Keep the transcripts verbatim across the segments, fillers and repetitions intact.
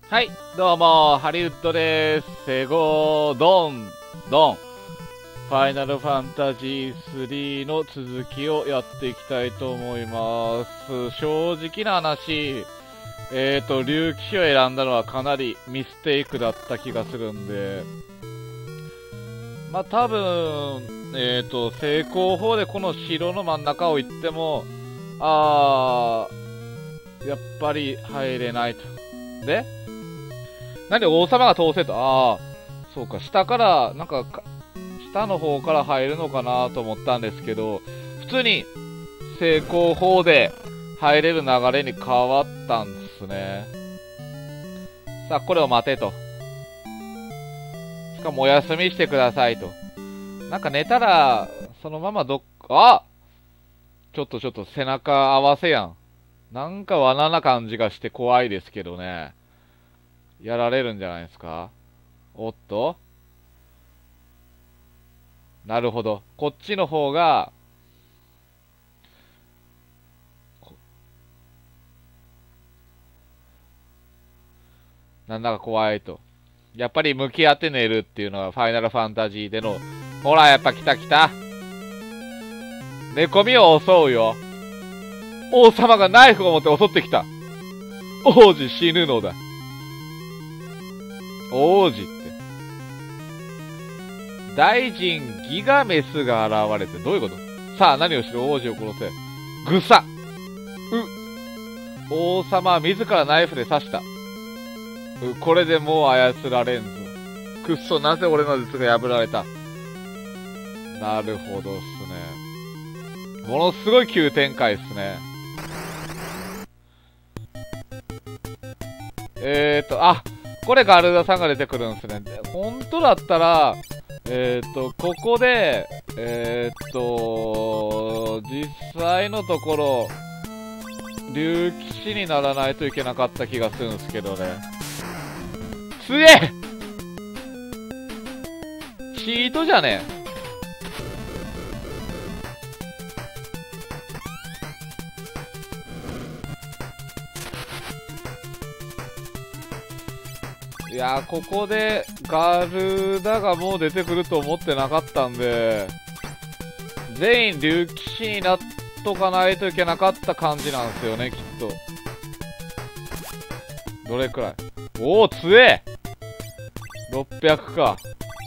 はい、どうも、ハリウッドです。セゴドン、ドン。ファイナルファンタジースリーの続きをやっていきたいと思います。正直な話、えーと、竜騎士を選んだのはかなりミステイクだった気がするんで、まあ多分、えーと、成功法でこの城の真ん中を行っても、あー、やっぱり入れないと。でなんで王様が通せと、ああ、そうか、下から、なんかか、下の方から入るのかなと思ったんですけど、普通に成功法で入れる流れに変わったんですね。さあ、これを待てと。しかもお休みしてくださいと。なんか寝たら、そのままどっか、あちょっとちょっと背中合わせやん。なんか罠な感じがして怖いですけどね。やられるんじゃないですか？おっと？なるほど。こっちの方が、なんだか怖いと。やっぱり向き合って寝るっていうのはファイナルファンタジーでの、ほら、やっぱ来た来た。寝込みを襲うよ。王様がナイフを持って襲ってきた。王子死ぬのだ。王子って。大臣ギガメスが現れて、どういうこと？さあ、何をしろ王子を殺せ。ぐさう王様は自らナイフで刺した。うこれでもう操られんぞ。くっそ、なぜ俺の術が破られた？なるほどっすね。ものすごい急展開っすね。えーと、あ、これガルダさんが出てくるんですね。本当だったら、えーと、ここで、えーと、実際のところ、竜騎士にならないといけなかった気がするんですけどね。つえ！チートじゃねえ。いやー、ここでガルダがもう出てくると思ってなかったんで、全員竜騎士になっとかないといけなかった感じなんですよね、きっと。どれくらい？おお、強え！ ろっぴゃく か。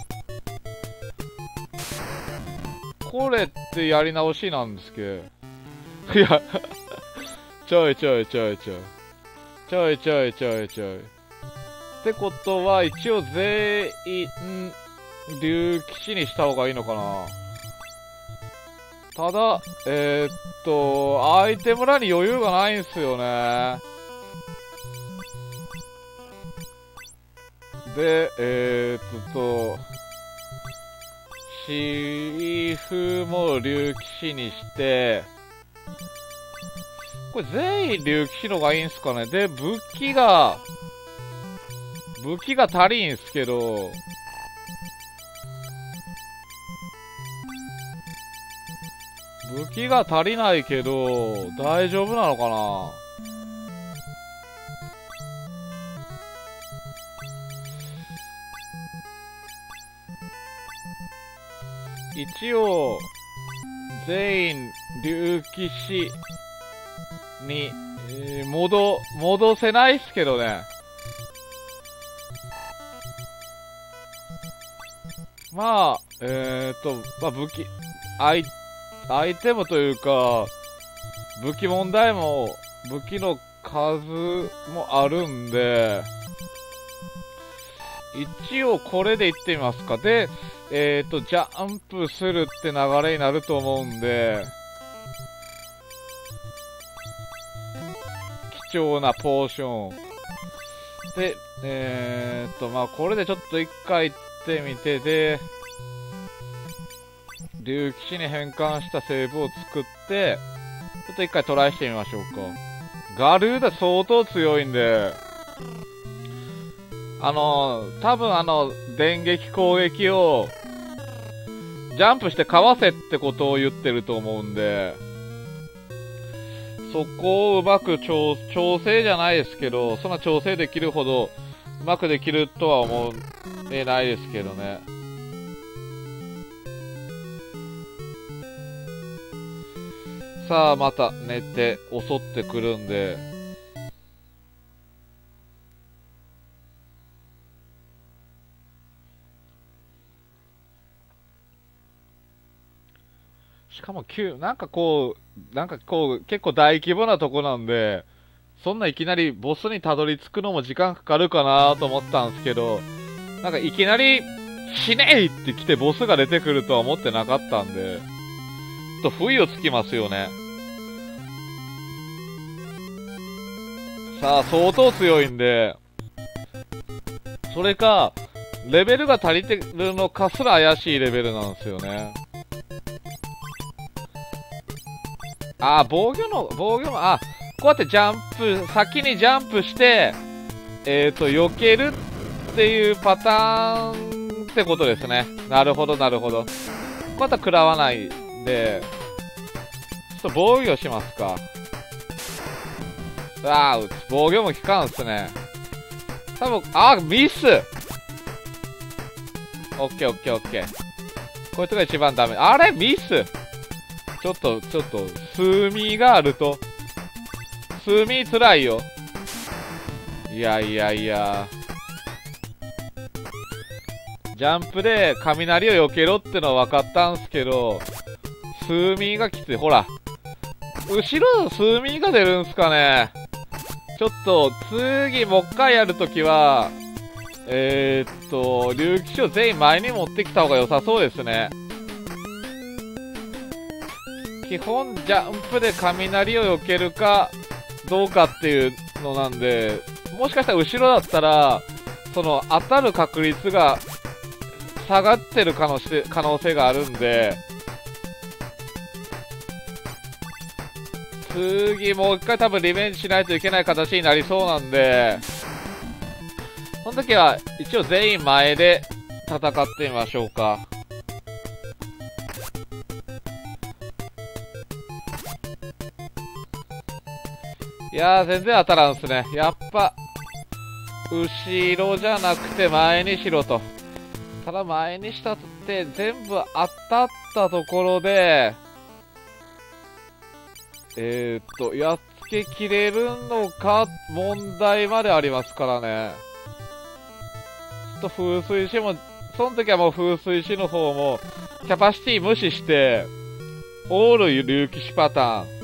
これってやり直しなんですけど。いや、ちょいちょいちょいちょい。ちょいちょいちょいちょい。ってことは、一応全員、竜騎士にした方がいいのかな。ただ、えー、っと、アイテム欄に余裕がないんすよね。で、えー、っと、シーフも竜騎士にして、これ全員竜騎士の方がいいんすかね。で、武器が、武器が足りんすけど、武器が足りないけど、大丈夫なのかな？一応、全員、竜騎士に、えー、戻、戻せないっすけどね。まあ、えーと、まあ武器、アイ、アイテムというか、武器問題も、武器の数もあるんで、一応これでいってみますか。で、えーと、ジャンプするって流れになると思うんで、貴重なポーション。で、えーと、まあこれでちょっと一回行ってみて、で、竜騎士に変換したセーブを作って、ちょっと一回トライしてみましょうか。ガルーダ相当強いんで、あの、多分あの、電撃攻撃を、ジャンプしてかわせってことを言ってると思うんで、そこをうまく調、調整じゃないですけど、そんな調整できるほどうまくできるとは思えないですけどね。さあ、また寝て襲ってくるんで。しかも、なんかこう、なんかこう、結構大規模なとこなんで、そんないきなりボスにたどり着くのも時間かかるかなと思ったんですけど、なんかいきなり、死ねえって来てボスが出てくるとは思ってなかったんで、ちょっと不意をつきますよね。さあ、相当強いんで、それか、レベルが足りてるのかすら怪しいレベルなんですよね。あー、防御の、防御の、あ、こうやってジャンプ、先にジャンプして、えっと、避けるっていうパターンってことですね。なるほど、なるほど。こうやって食らわないんで、ちょっと防御しますか。あー、防御も効かんっすね。多分、あー、ミスオッケーオッケーオッケー。こいつが一番ダメ。あれミスちょっと、ちょっと、数ミがあると、数ミ辛いよ。いやいやいや。ジャンプで雷を避けろってのは分かったんすけど、数ミがきつい。ほら。後ろの数ミが出るんすかね。ちょっと、次もう一回やるときは、えー、っと、竜騎士を全員前に持ってきた方が良さそうですね。基本ジャンプで雷を避けるかどうかっていうのなんで、もしかしたら後ろだったらその当たる確率が下がってる可能性、可能性があるんで、次もう一回多分リベンジしないといけない形になりそうなんで、その時は一応全員前で戦ってみましょうか。いやー、全然当たらんすね。やっぱ、後ろじゃなくて前にしろと。ただ前にしたって全部当たったところで、えー、っと、やっつけきれるのか問題までありますからね。ちょっと風水師も、その時はもう風水師の方も、キャパシティ無視して、オール竜騎士パターン。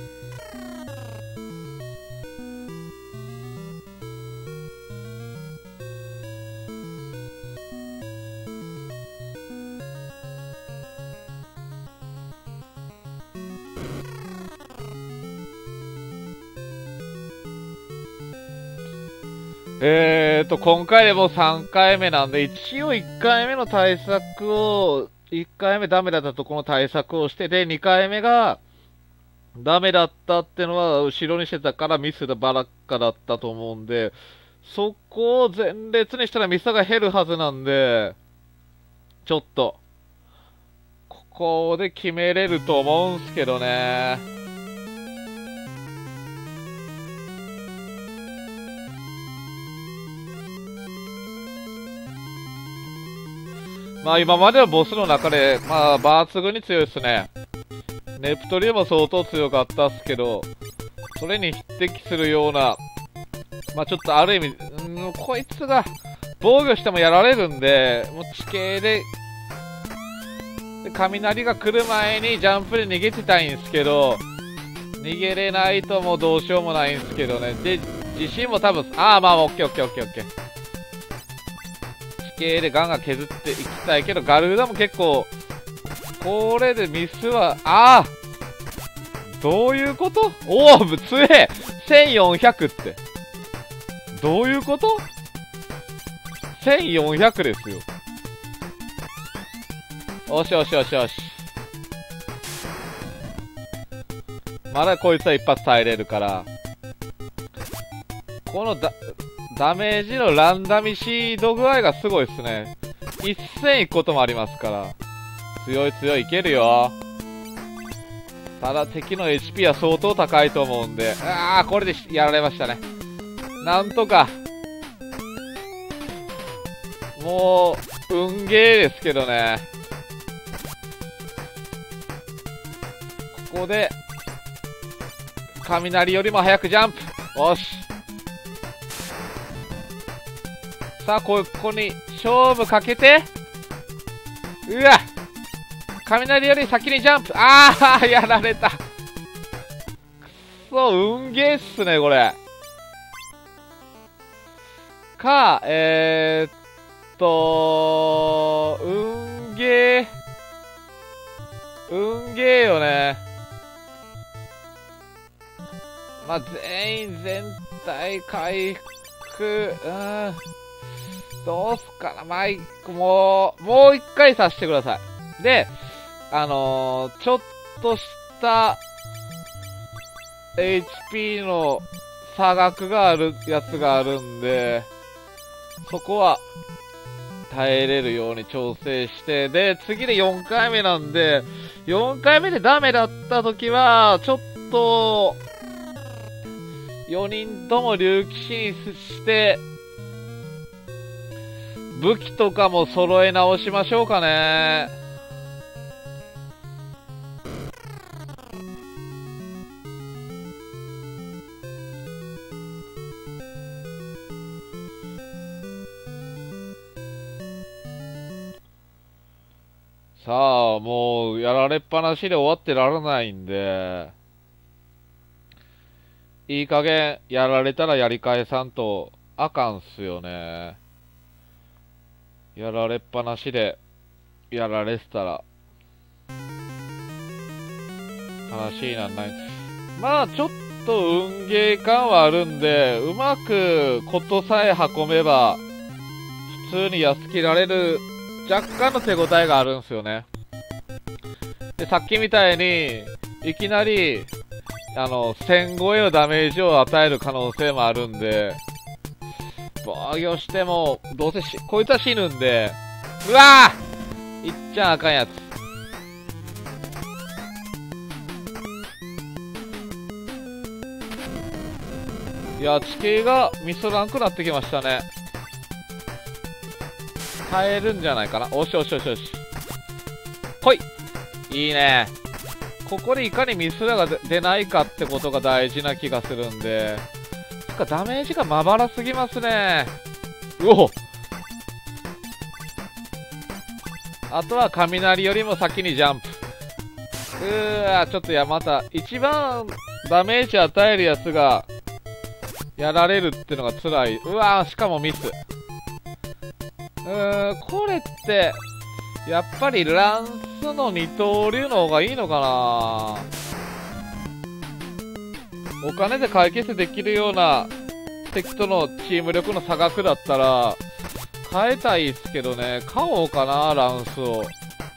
えーと、今回でもさんかいめなんで、一応いっかいめの対策を、いっかいめダメだったところの対策をして、で、にかいめがダメだったってのは、後ろにしてたからミスばらっかだったと思うんで、そこを前列にしたらミスが減るはずなんで、ちょっと、ここで決めれると思うんすけどね。まあ今までのボスの中で、まあ抜群に強いですね。ネプトリウムも相当強かったっすけど、それに匹敵するような、まあちょっとある意味、んこいつが防御してもやられるんで、もう地形で、で雷が来る前にジャンプで逃げてたいんですけど、逃げれないともうどうしようもないんですけどね。で、自信も多分、ああまあオッケーオッケーオッケーオッケー。系でガンガン削っていきたいけど、ガルーダも結構、これでミスは、ああどういうこと？おお強え !せんよんひゃく って。どういうこと？ せんよんひゃく ですよ。よしよしよしよし。まだこいつは一発耐えれるから。このだ、ダメージのランダミシード具合がすごいっすね。一戦行くこともありますから。強い強いいけるよ。ただ敵の エイチピー は相当高いと思うんで。ああ、これでやられましたね。なんとか。 もう、運ゲーですけどね。ここで、雷よりも早くジャンプ。よし。さあ、ここに勝負かけて。うわ、雷より先にジャンプ。ああ、やられた。くそ、運ゲーっすね、これ。か、えー、っと、運ゲー。運ゲーよね。まあ、全員全体回復、うん。どうすかな、まあ、もう、もう一回させてください。で、あのー、ちょっとした、エイチピー の差額があるやつがあるんで、そこは、耐えれるように調整して、で、次でよんかいめなんで、よんかいめでダメだった時は、ちょっと、よにんとも竜騎士にして、武器とかも揃え直しましょうかね。さあ、もう、やられっぱなしで終わってられないんで、いい加減、やられたらやり返さんと、あかんっすよね。やられっぱなしで、やられてたら、悲しいなんない。まあ、ちょっと運ゲー感はあるんで、うまくことさえ運べば、普通に安切られる、若干の手応えがあるんすよね。で、さっきみたいに、いきなり、あの、せん超えのダメージを与える可能性もあるんで、防御しても、どうせし、こいつは死ぬんで、うわぁいっちゃあかんやつ。いや、地形がミスらんくなってきましたね。耐えるんじゃないかな。おしおしおしおし。来い。いいね。ここでいかにミスらが出ないかってことが大事な気がするんで。つかダメージがまばらすぎますね。うお、あとは雷よりも先にジャンプ。うーわ、ちょっとや、また、一番ダメージ与えるやつが、やられるってのが辛い。うわー、しかもミス。うーん、これって、やっぱりランスの二刀流の方がいいのかな。お金で解決できるような敵とのチーム力の差額だったら、変えたいっすけどね。買おうかな、ランスを。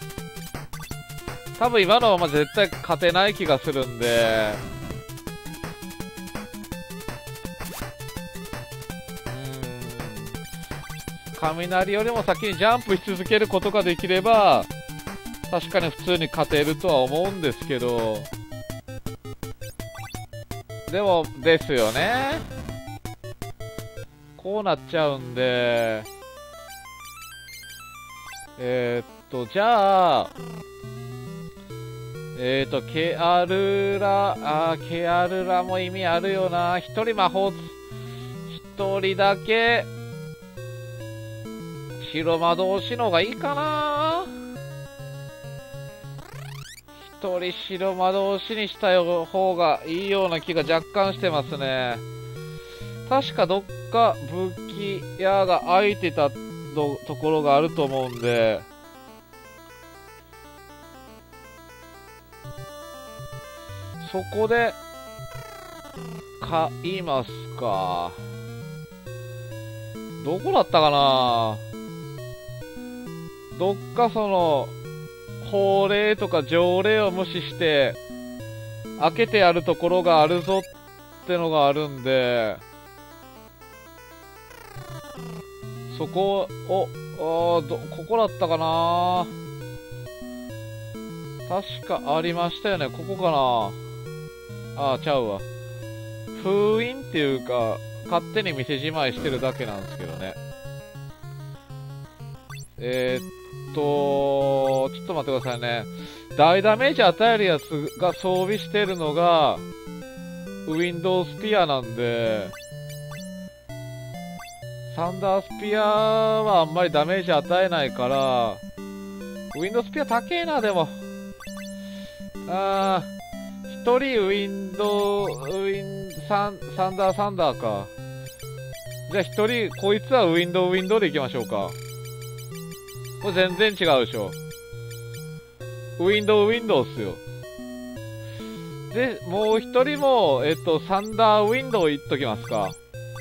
多分今のまま絶対勝てない気がするんで。うーん。雷よりも先にジャンプし続けることができれば、確かに普通に勝てるとは思うんですけど。でも、ですよね。こうなっちゃうんで。えー、っと、じゃあ、えー、っと、ケアルラ、あー、ケアルラも意味あるよな。一人魔法、一人だけ、白魔導士の方がいいかな。一人白魔導士にした方がいいような気が若干してますね。確かどっか武器屋が空いてたところがあると思うんで、そこで買いますか。どこだったかな。どっかその法令とか条例を無視して開けてやるところがあるぞってのがあるんで、そこを、あどここだったかな。確かありましたよね。ここかな。ああ、ちゃうわ。封印っていうか、勝手に店じまいしてるだけなんですけどね。 えー、っと、ちょっと待ってくださいね。大ダメージ与えるやつが装備してるのが、ウィンドウスピアなんで、サンダースピアはあんまりダメージ与えないから、ウィンドウスピア高えな、でも。あー、一人ウィンドウ、ウィン、サン、サンダーサンダーか。じゃあ一人、こいつはウィンドウウィンドウでいきましょうか。これ全然違うでしょ。ウィンドウウィンドウっすよ。で、もう一人も、えっと、サンダーウィンドウいっときますか。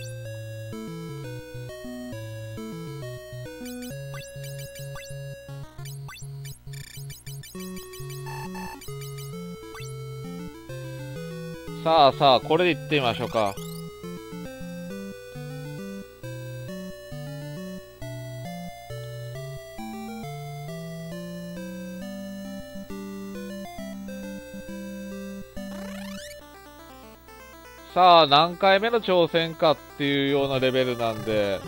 さあさあ、これでいってみましょうか。さあ、何回目の挑戦かっていうようなレベルなんで。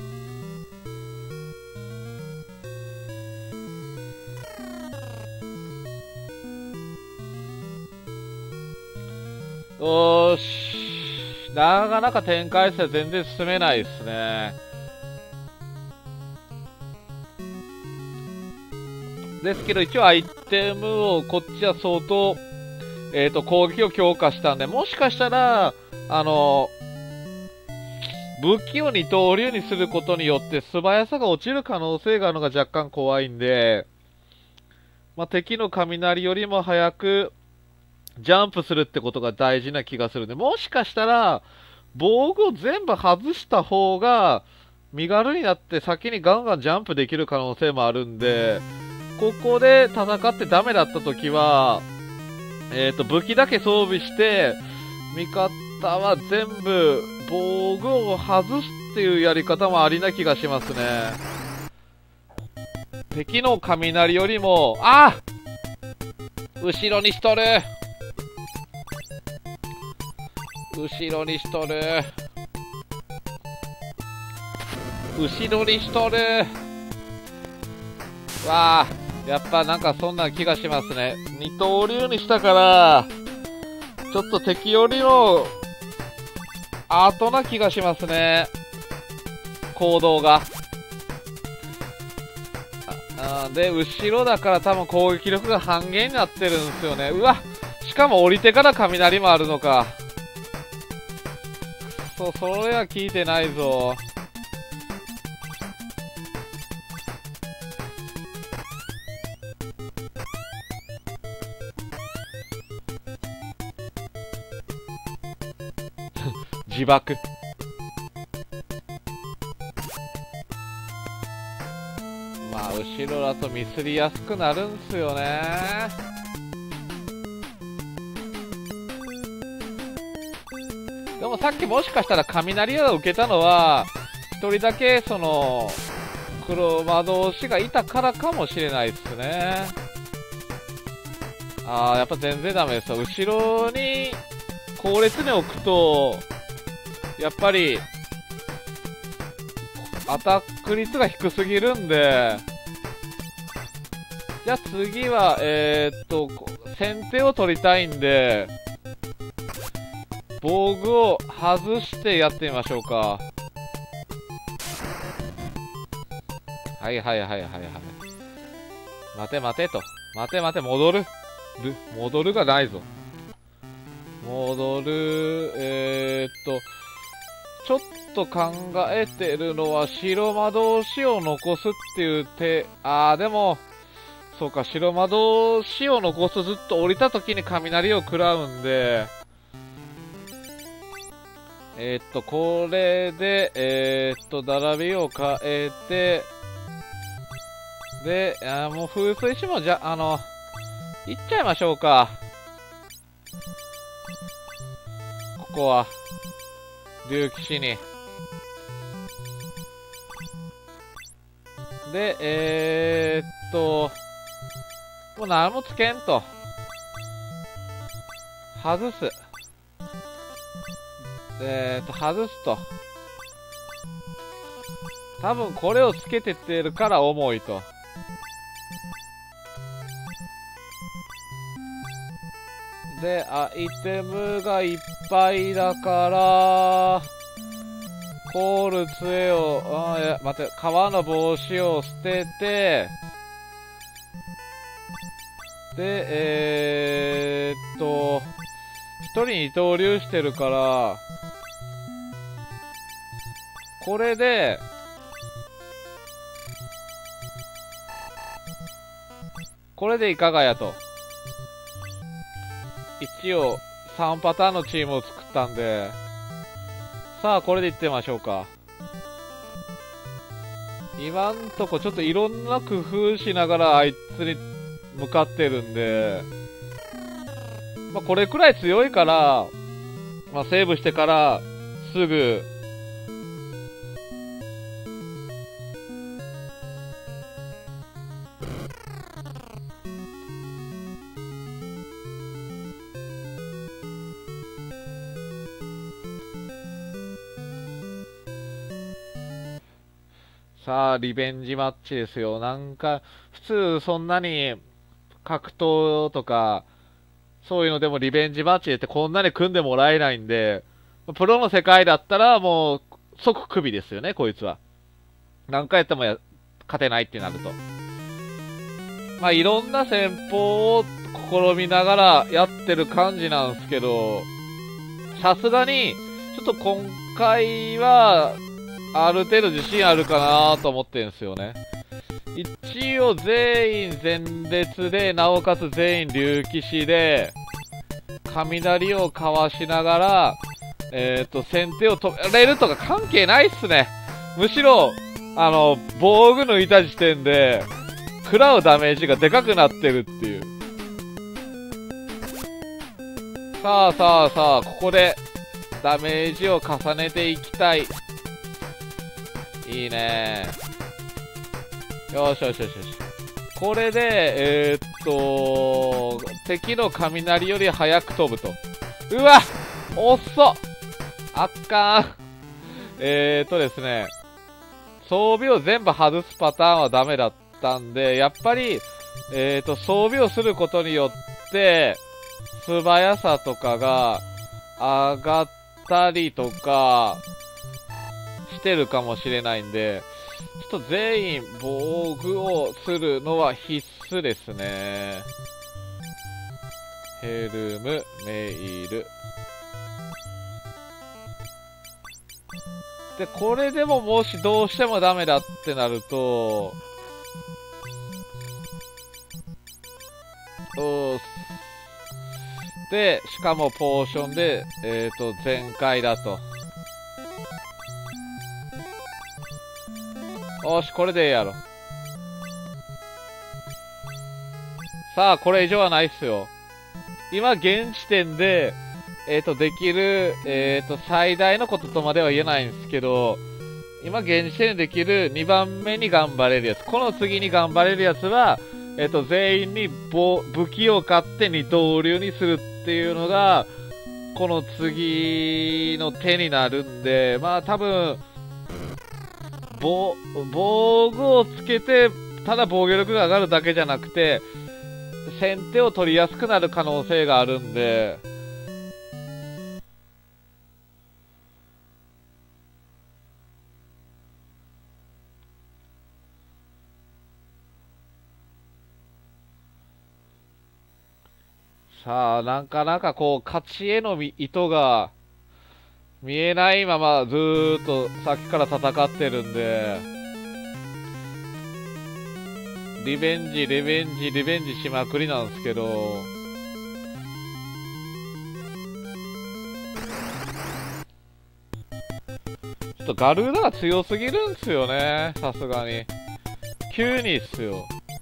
よーし。なかなか展開して全然進めないですね。ですけど一応アイテムをこっちは相当、えっと、攻撃を強化したんで、もしかしたら、あの、武器を二刀流にすることによって素早さが落ちる可能性があるのが若干怖いんで、まあ、敵の雷よりも早くジャンプするってことが大事な気がするんで、もしかしたら、防具を全部外した方が、身軽になって先にガンガンジャンプできる可能性もあるんで、ここで戦ってダメだった時は、えっと、武器だけ装備して、味方は全部防具を外すっていうやり方もありな気がしますね。敵の雷よりも、あ後ろにしとる後ろにしとる後ろにしとるわあ、やっぱなんかそんな気がしますね。二刀流にしたから、ちょっと敵よりも、後な気がしますね。行動が。あで、後ろだから多分攻撃力が半減になってるんですよね。うわ、しかも降りてから雷もあるのか。そう、それは聞いてないぞ。自爆。まあ、後ろだとミスりやすくなるんすよね。でもさっきもしかしたら雷を受けたのは、一人だけその、黒魔導士がいたからかもしれないっすね。あー、やっぱ全然ダメですよ。後ろに、後列に置くと、やっぱり、アタック率が低すぎるんで、じゃあ次は、えー、っと、先手を取りたいんで、防具を外してやってみましょうか。はいはいはいはいはい。待て待てと。待て待て、戻る。る、戻るがないぞ。戻る、えー、っと、ちょっと考えてるのは白魔導士を残すっていう手、あーでも、そうか、白魔導士を残すずっと降りた時に雷を食らうんで、えー、っと、これで、えー、っと、並びを変えて、で、あもう風水師もじゃ、あの、いっちゃいましょうか。ここは、竜騎士に。で、えー、っと、もう何もつけんと。外す。えー、っと、外すと。 多分これをつけてってるから重いと。で、アイテムがいっぱいだから、コール杖を、あ、いや、待って、革の帽子を捨てて、で、えー、っと、一人二刀流してるから、これで、これでいかがやと。一応、さんパターンのチームを作ったんで、さあ、これでいってみましょうか。今んとこちょっといろんな工夫しながらあいつに向かってるんで、まあ、これくらい強いから、まあ、セーブしてから、すぐ、さあ、リベンジマッチですよ。なんか、普通そんなに格闘とか、そういうのでもリベンジマッチでってこんなに組んでもらえないんで、プロの世界だったらもう即クビですよね、こいつは。何回やってもや勝てないってなると。まあ、いろんな戦法を試みながらやってる感じなんですけど、さすがに、ちょっと今回は、ある程度自信あるかなと思ってるんですよね。一応全員前列で、なおかつ全員竜騎士で、雷をかわしながら、えっと、先手を止めれるとか関係ないっすね。むしろ、あの、防具抜いた時点で、食らうダメージがでかくなってるっていう。さあさあさあ、ここで、ダメージを重ねていきたい。いいねー。よしよしよしよし。これで、えー、っと、敵の雷より早く飛ぶと。うわ遅っあっかん。えー、っとですね、装備を全部外すパターンはダメだったんで、やっぱり、えー、っと、装備をすることによって、素早さとかが上がったりとか、してるかもしれないんで、ちょっと全員防具をするのは必須ですね。ヘルム、メイル。で、これでももしどうしてもダメだってなると、おーで、しかもポーションで、えっと、全開だと。よし、これでええやろ。さあ、これ以上はないっすよ。今、現時点で、えっと、できる、えっと、最大のこととまでは言えないんですけど、今、現時点でできるにばんめに頑張れるやつ。この次に頑張れるやつは、えっと、全員に武器を買って二刀流にするっていうのが、この次の手になるんで、まあ、多分、防、防具をつけて、ただ防御力が上がるだけじゃなくて、先手を取りやすくなる可能性があるんで、さあ、なんかなんかこう、勝ちへの糸が見えないままずーっとさっきから戦ってるんで、リベンジ、リベンジ、リベンジしまくりなんですけど、ちょっとガルーダが強すぎるんすよね、さすがに。急にっすよ。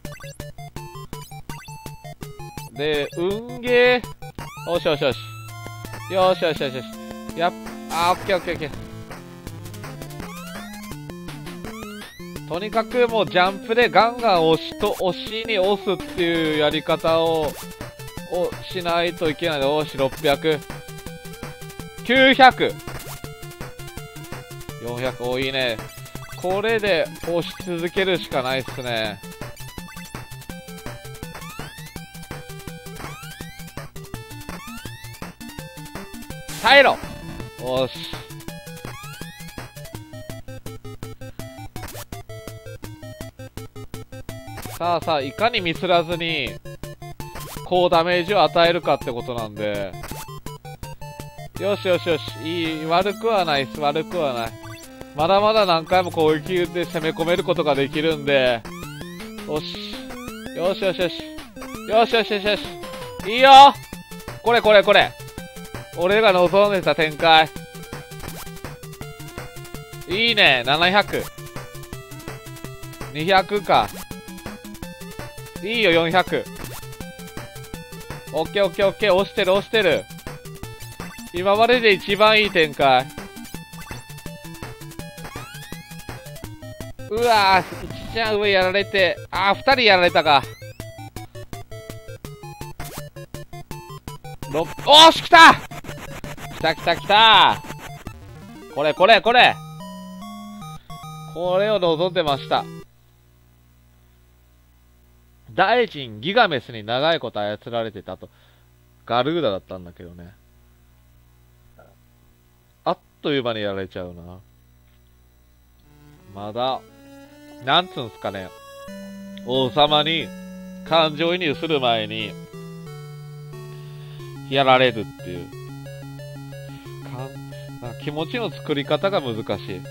で、運ゲー。よしよしよし。よしよしよしよし。やっ、あー、オッケーオッケーオッケー。とにかくもうジャンプでガンガン押しと、押しに押すっていうやり方を、をしないといけない。よし、ろっぴゃく。きゅうひゃく。よんひゃく、お、いいね。 これで押し続けるしかないっすね。耐えろ。おし。さあさあ、いかにミスらずに、高ダメージを与えるかってことなんで。よしよしよし。いい、悪くはないっす。悪くはない。まだまだ何回も攻撃で攻め込めることができるんで。よし。よしよしよし。よしよしよしよし。いいよ。これこれこれ。俺が望んでた展開。いいね。ななひゃく。にひゃくか。いいよ、よんひゃく。オッケーオッケーオッケー。押してる押してる。今までで一番いい展開。うわぁ、いちちゃん上やられて、あー、ふたりやられたか。ろっ、おーし、来た来た来た来た。これこれこれ。これを望んでました。大臣ギガメスに長いこと操られてたと。ガルーダだったんだけどね。あっという間にやられちゃうな。まだ、なんつうんすかね。王様に感情移入する前に、やられるっていう。かんなんか気持ちの作り方が難しい。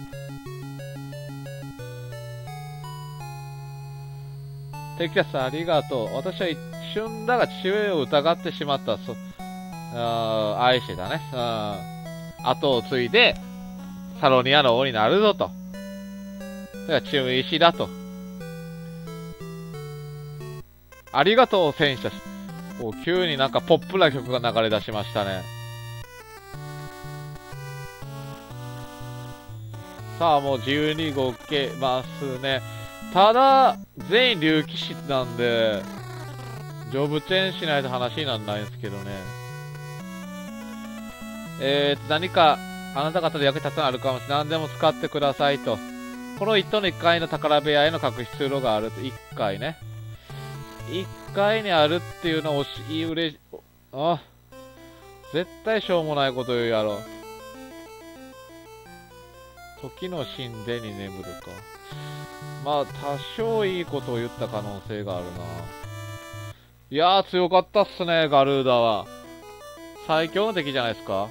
テキサスありがとう。私は一瞬だが父親を疑ってしまった。そ、あ愛してたね。後を継いで、サロニアの王になるぞと。それが忠義だと。ありがとう、戦士たち。お、急になんかポップな曲が流れ出しましたね。さあ、もう自由に動けますね。ただ、全員竜騎士なんで、成仏園しないと話にならないんですけどね。えーと、何か、あなた方で役に立つのあるかもしれない。何でも使ってくださいと。この一棟のいっかいの宝部屋への隠し通路があると。いっかいね。いっかいにあるっていうのをし、いいうれし、あ、絶対しょうもないこと言うやろ。時の神殿に眠るか。まあ、多少いいことを言った可能性があるな。いやー、強かったっすね、ガルーダは。最強の敵じゃないですか。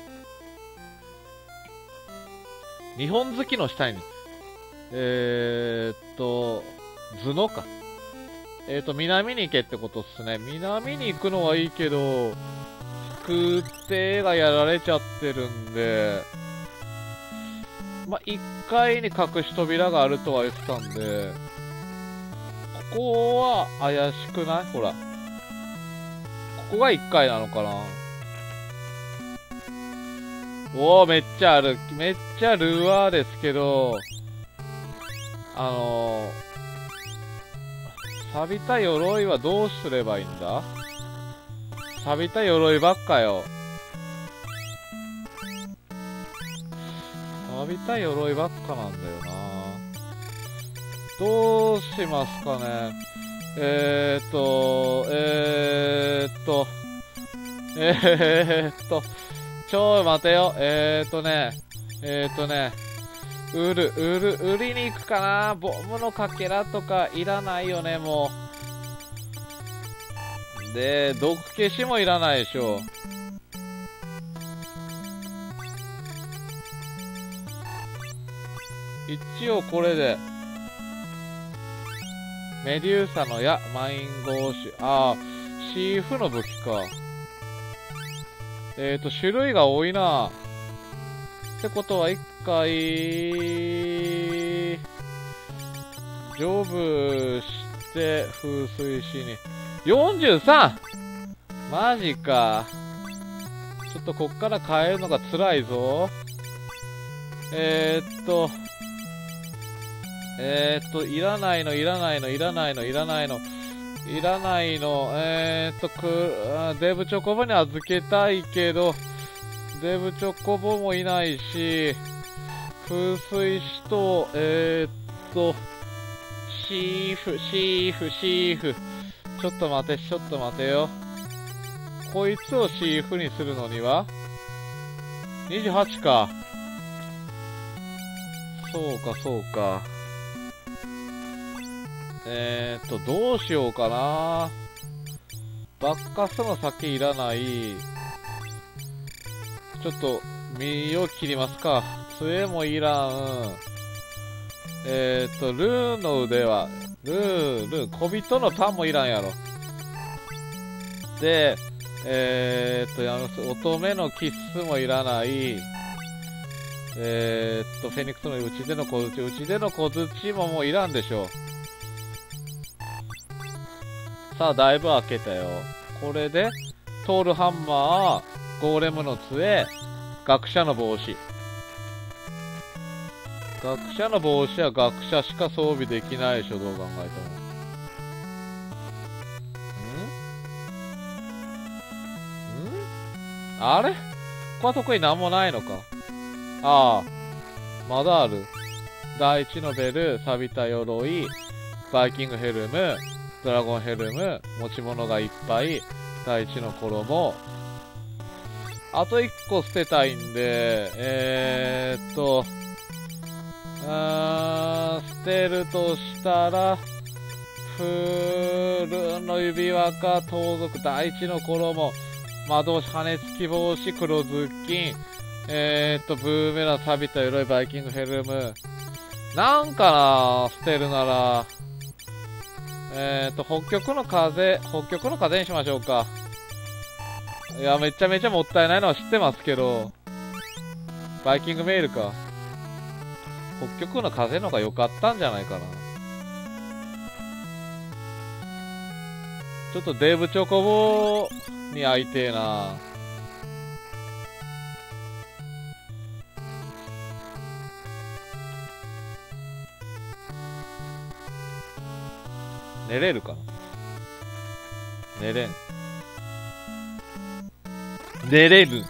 日本好きの下に、えーっと、頭脳か。えーっと、南に行けってことっすね。南に行くのはいいけど、空挺がやられちゃってるんで、まあ、いっかいに隠し扉があるとは言ってたんで、ここは怪しくない？ほら。ここがいっかいなのかな？おー、めっちゃある。めっちゃルアーですけど、あのー、錆びた鎧はどうすればいいんだ？錆びた鎧ばっかよ。錆びた鎧ばっかなんだよな。どうしますかね。えーっと、えーっと、えーっと、ちょい待てよ。えーっとね、えーっとね、売る、売る、売りに行くかな。ボムのかけらとかいらないよね、もう。で、毒消しもいらないでしょ。一応これで、メデューサの矢、マインゴーシュ、ああ、シーフの武器か。えーと、種類が多いな。ってことは一回、成仏して風水師に。よんじゅうさん! マジか。ちょっとこっから変えるのが辛いぞ。えーっと、えーっと、いらないの、いらないの、いらないの、いらないの、いらないの、えーっと、く、デブチョコボに預けたいけど、デブチョコボもいないし、 風水師と、えー、っと、シーフ、シーフ、シーフ。ちょっと待て、ちょっと待てよ。こいつをシーフにするのにはにじゅうはちか。そうか、そうか。えーっと、どうしようかな。バッカスの先いらない。ちょっと、身を切りますか。杖もいらん。えーっと、ルーの腕は、ルー、ルー、小人のタンもいらんやろ。で、えーっと、やの、乙女のキッスもいらない。えーっと、フェニックスのうちでの小槌、うちでの小槌ももういらんでしょう。さあ、だいぶ開けたよ。これで、トールハンマー、ゴーレムの杖、学者の帽子。学者の帽子は学者しか装備できないでしょ、どう考えても。んんあれここは特になんもないのか。ああ、まだある。第一のベル、錆びた鎧、バイキングヘルム、ドラゴンヘルム、持ち物がいっぱい、第一の衣。あと一個捨てたいんで、えーっと、あー、捨てるとしたら、フールの指輪か、盗賊、第一の衣、魔導士、羽付き帽子、黒ズッキン、えーっと、ブーメラン、錆びた鎧、バイキングヘルム。なんかな、捨てるなら。えーっと、北極の風、北極の風にしましょうか。いや、めちゃめちゃもったいないのは知ってますけど、バイキングメールか。北極の風の方が良かったんじゃないかな。ちょっとデーブチョコボに会いてえな。寝れるかな。寝れん。寝れる。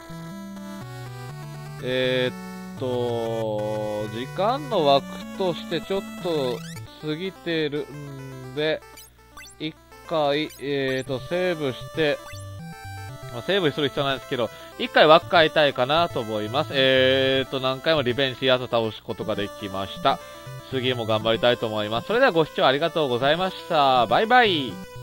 えー、っと、時間の枠としてちょっと過ぎてるんで、一回、えー、っと、セーブして、まあ、セーブする必要ないんですけど、一回枠変えたいかなと思います。えー、っと、何回もリベンジやつ倒すことができました。次も頑張りたいと思います。それではご視聴ありがとうございました。バイバイ。